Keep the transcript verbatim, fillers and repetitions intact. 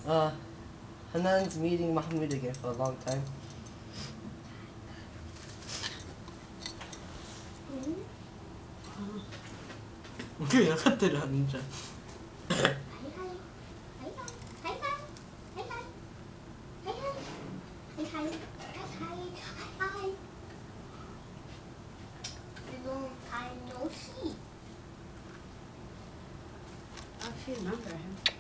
Uh, Hanan's meeting Mahmoud again for a long time. Okay, nakatira din siya. Long time no see. I actually remember him.